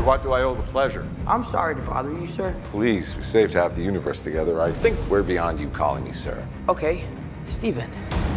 what do I owe the pleasure? I'm sorry to bother you, sir. Please, we saved half the universe together. I think we're beyond you calling me sir. Okay, Steven.